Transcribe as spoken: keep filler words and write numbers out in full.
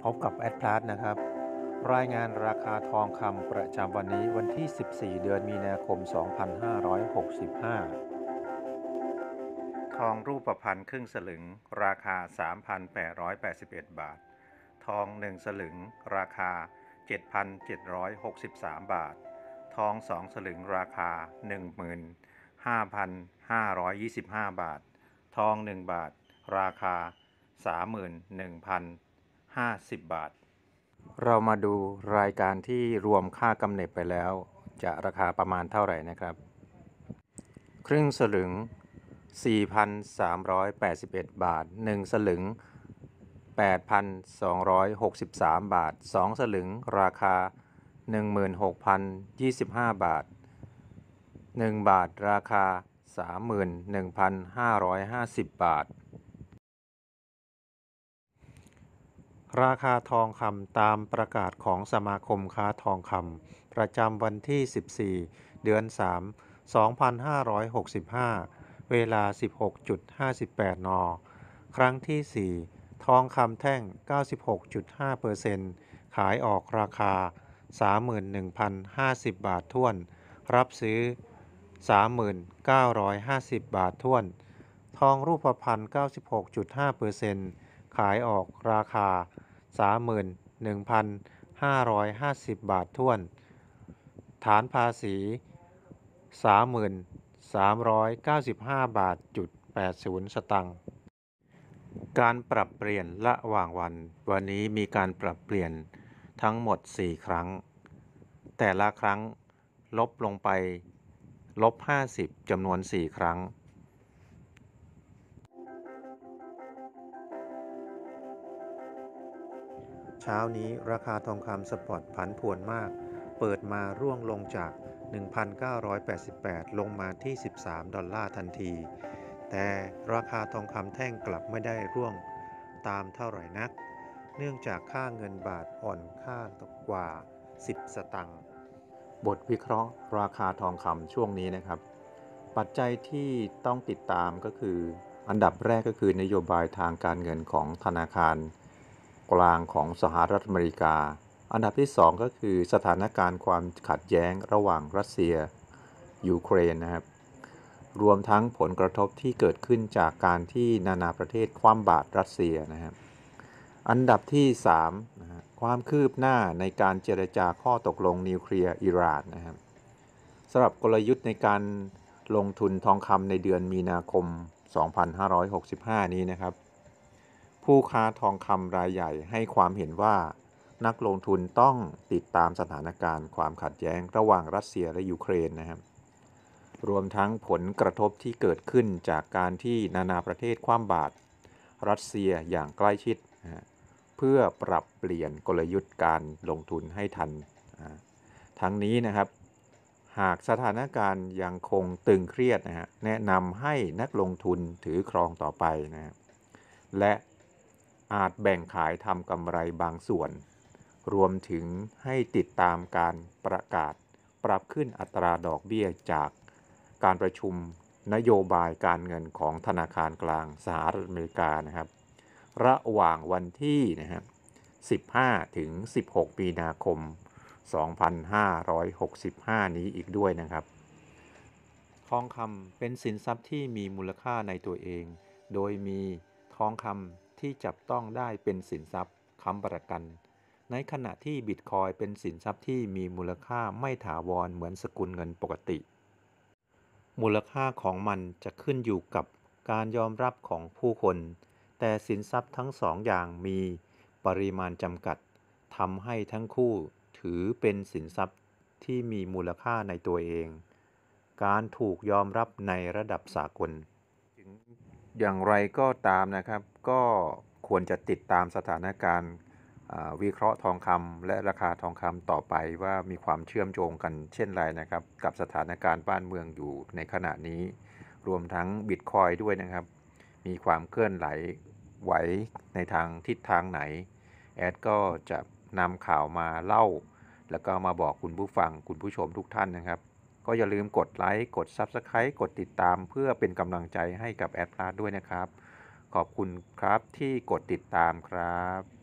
พบกับแอดพลาสนะครับรายงานราคาทองคำประจำวันนี้วันที่ สิบสี่ เดือนมีนาคม สองพันห้าร้อยหกสิบห้า ทองรูปพรรณครึ่งสลึงราคา สามพันแปดร้อยแปดสิบเอ็ด บาท ทองหนึ่งสลึงราคา เจ็ดพันเจ็ดร้อยหกสิบสาม บาท ทองสองสลึงราคา หนึ่งหมื่นห้าพันห้าร้อยยี่สิบห้า บาท ทองหนึ่งบาทราคา สามหมื่นหนึ่งพันห้าสิบ บาท เรามาดูรายการที่รวมค่ากำเนิดไปแล้วจะราคาประมาณเท่าไหร่นะครับครึ่งสลึง สี่พันสามร้อยแปดสิบเอ็ด บาทหนึ่งสลึง แปดพันสองร้อยหกสิบสาม บาทสองสลึงราคา หนึ่งหมื่นหกพันยี่สิบห้า บาทหนึ่งบาทราคา สามหมื่นหนึ่งพันห้าร้อยห้าสิบ บาทราคาทองคำตามประกาศของสมาคมค้าทองคำประจำวันที่ สิบสี่ เดือน สาม สองพันห้าร้อยหกสิบห้า เวลา สิบหกนาฬิกาห้าสิบแปด น ครั้งที่ สี่ ทองคำแท่ง เก้าสิบหกจุดห้าเปอร์เซ็นต์ ขายออกราคา สามหมื่นหนึ่งพันห้าสิบ บาทถ้วนรับซื้อ สามหมื่นเก้าร้อยห้าสิบ บาทถ้วนทองรูปพรรณ เก้าสิบหกจุดห้าเปอร์เซ็นต์ ขายออกราคา สามหมื่นหนึ่งพันห้าร้อยห้าสิบ บาทถ้วนฐานภาษี สามหมื่นสามร้อยเก้าสิบห้า บาทจุดแปดศูนย์สตางค์การปรับเปลี่ยนระหว่างวันวันนี้มีการปรับเปลี่ยนทั้งหมด สี่ ครั้งแต่ละครั้งลบลงไปลบห้าสิบจำนวน สี่ ครั้งเช้านี้ราคาทองคำสปอตผันผวนมากเปิดมาร่วงลงจาก หนึ่งพันเก้าร้อยแปดสิบแปด ลงมาที่ สิบสาม ดอลลาร์ทันทีแต่ราคาทองคำแท่งกลับไม่ได้ร่วงตามเท่าไหร่นักเนื่องจากค่าเงินบาทอ่อนค่ากว่า สิบ สตางค์บทวิเคราะห์ราคาทองคำช่วงนี้นะครับปัจจัยที่ต้องติดตามก็คืออันดับแรกก็คือนโยบายทางการเงินของธนาคารกลางของสหรัฐอเมริกาอันดับที่สองก็คือสถานการณ์ความขัดแย้งระหว่างรัสเซียยูเครนนะครับรวมทั้งผลกระทบที่เกิดขึ้นจากการที่นานาประเทศคว่ำบาตรรัสเซียนะครับอันดับที่สามนะฮะความคืบหน้าในการเจรจาข้อตกลงนิวเคลียร์อิหร่านนะครับสำหรับกลยุทธ์ในการลงทุนทองคำในเดือนมีนาคม สองพันห้าร้อยหกสิบห้า นี้นะครับผู้ค้าทองคำรายใหญ่ให้ความเห็นว่านักลงทุนต้องติดตามสถานการณ์ความขัดแย้งระหว่างรัสเซียและยูเครนนะครับรวมทั้งผลกระทบที่เกิดขึ้นจากการที่นานาประเทศคว่ำบาตรรัสเซียอย่างใกล้ชิดนะเพื่อปรับเปลี่ยนกลยุทธ์การลงทุนให้ทันทั้งนี้นะครับหากสถานการณ์ยังคงตึงเครียดนะฮะแนะนำให้นักลงทุนถือครองต่อไปนะและอาจแบ่งขายทำกำไรบางส่วนรวมถึงให้ติดตามการประกาศปรับขึ้นอัตราดอกเบี้ยจากการประชุมนโยบายการเงินของธนาคารกลางสหรัฐอเมริกานะครับระหว่างวันที่นะครับสิบห้าถึงสิบหกมีนาคม สองพันห้าร้อยหกสิบห้า นี้อีกด้วยนะครับทองคำเป็นสินทรัพย์ที่มีมูลค่าในตัวเองโดยมีทองคำที่จับต้องได้เป็นสินทรัพย์ค้ำประกันในขณะที่บิตคอยน์เป็นสินทรัพย์ที่มีมูลค่าไม่ถาวรเหมือนสกุลเงินปกติมูลค่าของมันจะขึ้นอยู่กับการยอมรับของผู้คนแต่สินทรัพย์ทั้งสองอย่างมีปริมาณจำกัดทำให้ทั้งคู่ถือเป็นสินทรัพย์ที่มีมูลค่าในตัวเองการถูกยอมรับในระดับสากลอย่างไรก็ตามนะครับก็ควรจะติดตามสถานการณ์วิเคราะห์ทองคำและราคาทองคำต่อไปว่ามีความเชื่อมโยงกันเช่นไรนะครับกับสถานการณ์บ้านเมืองอยู่ในขณะนี้รวมทั้งบิตคอยน์ด้วยนะครับมีความเคลื่อนไหวไหวในทางทิศทางไหนแอดก็จะนำข่าวมาเล่าแล้วก็มาบอกคุณผู้ฟังคุณผู้ชมทุกท่านนะครับก็อย่าลืมกดไลค์กด ซับสไครบ์ กดติดตามเพื่อเป็นกำลังใจให้กับแอดพลาสด้วยนะครับขอบคุณครับที่กดติดตามครับ